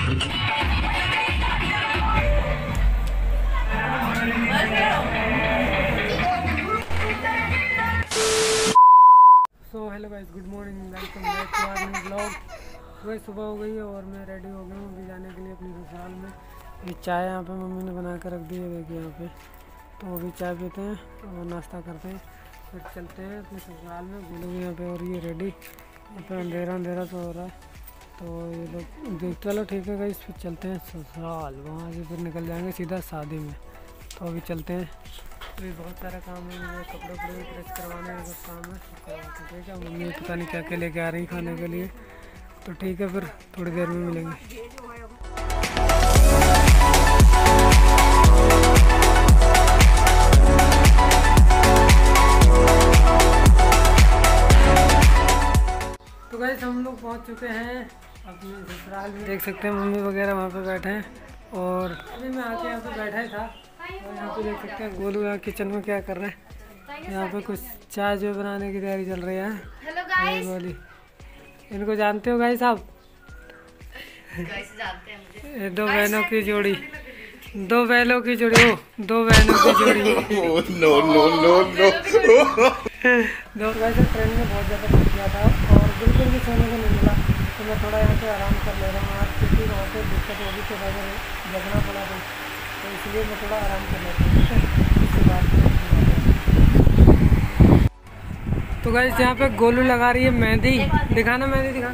So hello guys, good morning, welcome back to our new blog. सुबह सुबह हो गई है और मैं रेडी हो गया हूँ अभी जाने के लिए अपनी ससुराल में। ये चाय यहाँ पे मम्मी ने बना कर रख दी है, देखिए यहाँ पे। तो अभी चाय पीते हैं और नाश्ता करते हैं, फिर चलते हैं अपने ससुराल में। गोलू यहाँ पे और ये रेडी, यहाँ पे अंधेरा अंधेरा तो हो रहा है। तो ये लोग देख, चलो ठीक है गाइस, फिर चलते हैं ससुराल। वहाँ से फिर निकल जाएंगे सीधा शादी में। तो अभी चलते हैं। तो ये बहुत सारा काम है, मुझे कपड़े वपड़े प्रेस करवाने का सब काम है। ठीक है, मम्मी पता नहीं क्या क्या लेके आ रही खाने के लिए। तो ठीक है, फिर थोड़ी देर में मिलेंगे। तो गाइस हम लोग पहुंच चुके हैं अपने ससुराल में। देख सकते हैं मम्मी वगैरह वहाँ पे बैठे हैं और अभी मैं आके यहाँ पे बैठा ही था। और यहाँ पे देख सकते हैं गोलू यहाँ किचन में क्या कर रहे हैं। यहाँ पे कुछ चाय जो बनाने की तैयारी चल रही है। हेलो गाइस, गोली इनको जानते हो गाइस आप? गाइस जानते हैं मुझे। दो बहनों की जोड़ी, दो बैलों की जोड़ी, हो दो बहनों की जोड़ी। No no no no. दो वैसे ट्रेन में बहुत ज़्यादा थक गया था और बिल्कुल भी सोने को नहीं मिला। तो मैं थोड़ा यहाँ पे आराम कर ले रहा हूँ आज, क्योंकि वहाँ पे दिक्कत होगी तो वजह जगना पड़ा तो इसलिए मैं थोड़ा आराम कर लेता हूँ। इसके बाद तो गाइस यहाँ पे गोलू लगा रही है मेहंदी। दिखाना मेहंदी, दिखाना।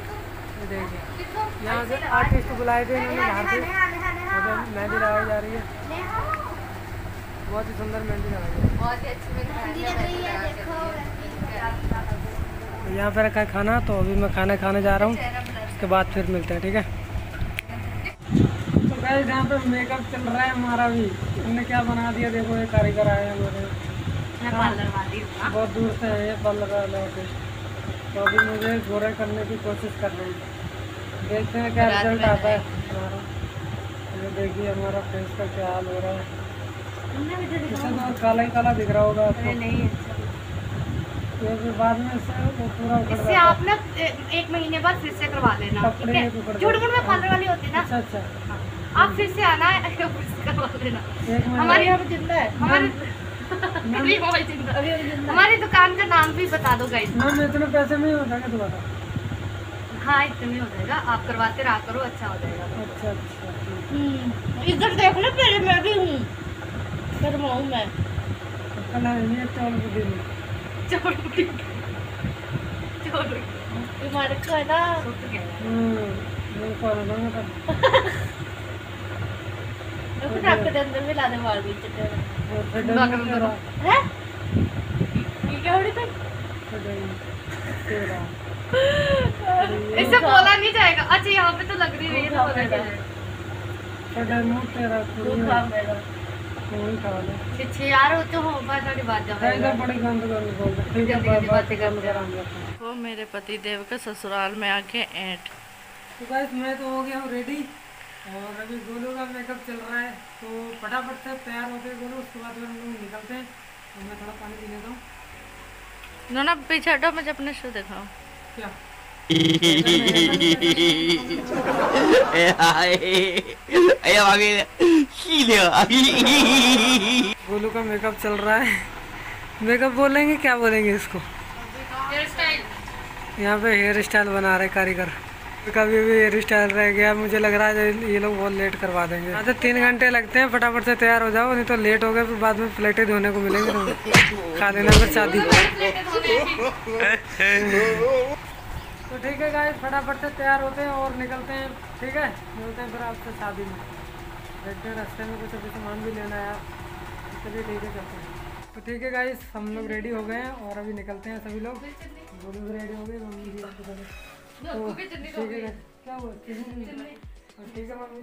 देखिए यहाँ से आर्टिस्ट बुलाए थे इन्होंने बाहर से, मेहंदी लगाई जा रही है। बहुत ही सुंदर मेहंदी लगाई है, बहुत ही अच्छी मेहंदी लग रही है। देखो यहाँ पे रखा है खाना। तो अभी मैं खाना खाने जा रहा हूँ, उसके बाद फिर मिलते हैं, ठीक है। तो गाइस यहाँ पे मेकअप चल रहा है हमारा भी। हमने क्या बना दिया, देखो ये कारीगर आए हैं हमारे। बहुत दूर से है ये पार्लर वाले होते। तो अभी मुझे गोरा करने की कोशिश कर रहे हैं, देखते हैं क्या रिजल्ट आता है हमारा। ये देखिए हमारा फेस का क्या हाल हो रहा है। इससे तो काला ही काला दिख रहा होगा आपको। नहीं, ये फिर बाद में इससे वो पूरा उखड़ इससे जाता है। आप ना 1 महीने बाद फिर से करवा लेना, ठीक है। झूठ-मूठ में पार्लर वाली होती है ना। अच्छा, आप फिर से आना है, फिर से करवा लेना। हमारे यहाँ पे जिंदा है, हमारी दुकान का नाम भी बता दो गाइस। मैम इतने पैसे में ही हो जाएगा दोबारा? हाँ, इतने हो जाएगा। आप करवाते रहा करो, अच्छा हो जाएगा। अच्छा। इधर देख लो, पहले मैं भी हूँ, करवाऊँ मैं। कल आएंगे चौल बुद्धि में। हमारे को है ना, अंदर में लाने वाल भी इससे बोला नहीं जाएगा। अच्छा यहाँ पे तो लग रही है, तो बोला क्या है? यार हो तो हो बड़ी बात वो मेरे पति देव के ससुराल में आके ऐंठ। तो गाइस मैं तो हो गया हूँ रेडी और अभी गोलू का मेकअप चल रहा है। तो फटाफट से तैयार होते हैं गोलू, उसके बाद हम लोग निकलते हैं। तो मैं थोड़ा पानी पी लेता हूँ। दोनों पीछे हटो, मुझे अपने शो दिखाओ। क्या गोलू का मेकअप चल रहा है। मेकअप बोलेंगे, क्या बोलेंगे इसको? यहाँ पे हेयर स्टाइल बना रहे कारीगर। कभी भी हेयर स्टाइल रह गया, मुझे लग रहा है ये लोग बहुत लेट करवा देंगे। यहाँ से 3 घंटे लगते हैं, फटाफट से तैयार हो जाओ, नहीं तो लेट हो गए फिर बाद में प्लेटें धोने को मिलेंगे। तो खा लेना फिर शादी। तो ठीक है गाइस, फटाफट से तैयार होते हैं और निकलते हैं, ठीक है। मिलते हैं फिर आपसे शादी में। देखते हैं रास्ते में कुछ अभी सामान भी लेना है यार। चलिए ठीक है, चलते हैं। तो ठीक है गाइस, हम लोग रेडी हो गए हैं और अभी निकलते हैं सभी लोग। दोनों भी रेडी हो गए, मम्मी भी आपको तो ठीक है। क्या हुआ? ठीक है मम्मी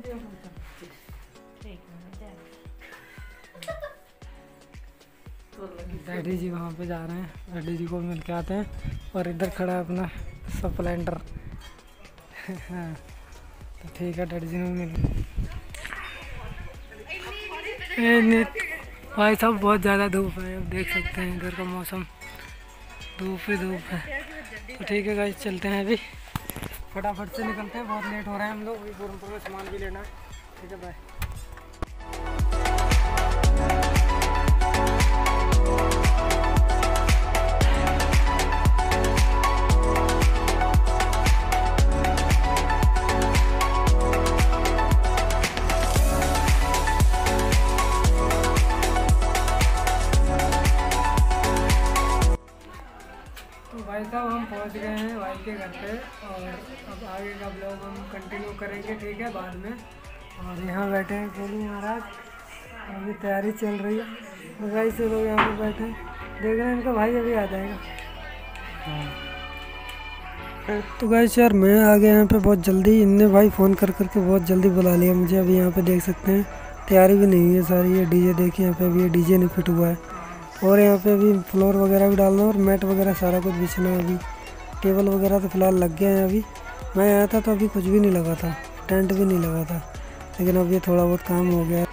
जी। डैडी जी वहाँ पे जा रहे हैं, डैडी जी को मिल के आते हैं। और इधर खड़ा है अपना स्प्लेंडर। हाँ तो ठीक है, डैडी जी ने मिल। भाई साहब बहुत ज़्यादा धूप है, अब देख सकते हैं इधर का मौसम, धूप ही धूप है। तो ठीक है गाइस, चलते हैं अभी फटाफट से निकलते हैं, बहुत लेट हो रहा है हम लोग, अभी पूरनपुर में सामान भी लेना है। ठीक है, बाय। भाई साहब हम पहुंच गए हैं भाई के घर पे, और अब आगे का ब्लॉग हम कंटिन्यू करेंगे, ठीक है, बाद में। और यहाँ बैठे हैं गोलू महाराज, अभी तैयारी चल रही है। तो भाई से लोग यहाँ पे बैठे हैं, देख रहे हैं इनका भाई अभी आ जाएगा। तो गाइस यार मैं आ गया यहाँ पे बहुत जल्दी, इनने भाई फ़ोन कर करके बहुत जल्दी बुला लिया मुझे। अभी यहाँ पे देख सकते हैं तैयारी भी नहीं हुई है सारी। ये डीजे देखिए, यहाँ पे अभी ये डीजे नहीं फिट हुआ है, और यहाँ पे अभी फ्लोर वगैरह भी डालना है और मैट वगैरह सारा कुछ बिछना है। अभी टेबल वगैरह तो फिलहाल लग गए हैं। अभी मैं आया था तो अभी कुछ भी नहीं लगा था, टेंट भी नहीं लगा था, लेकिन अब ये थोड़ा बहुत काम हो गया है।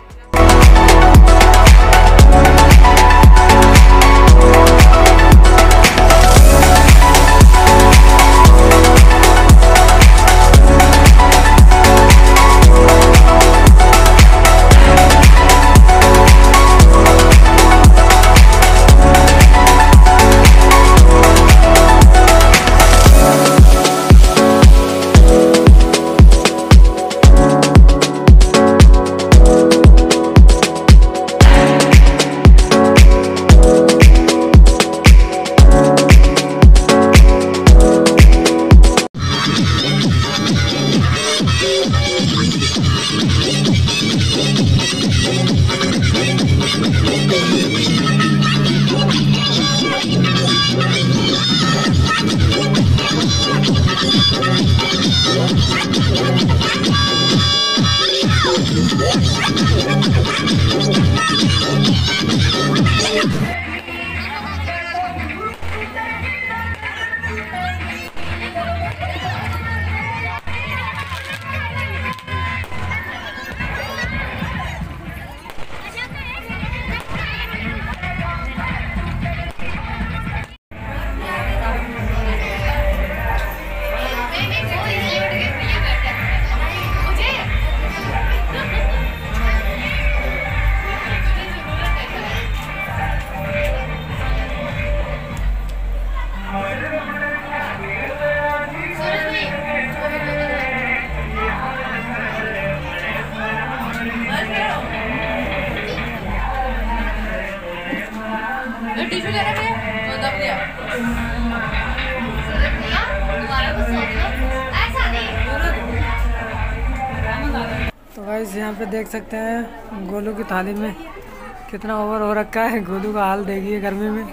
तो गाइस यहाँ पे देख सकते हैं गोलू की थाली में कितना ओवर हो रखा है। गोलू का हाल देखिए गर्मी में।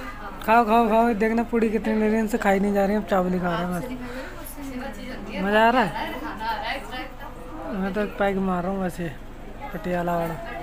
खाओ खाओ खाओ, देखना पूड़ी कितनी ले रही है, इनसे खाई नहीं जा रही है, अब चावल ही खा रहे हैं बस। मज़ा आ रहा है। मैं तो एक पैक मार रहा हूँ वैसे पटियाला वाला।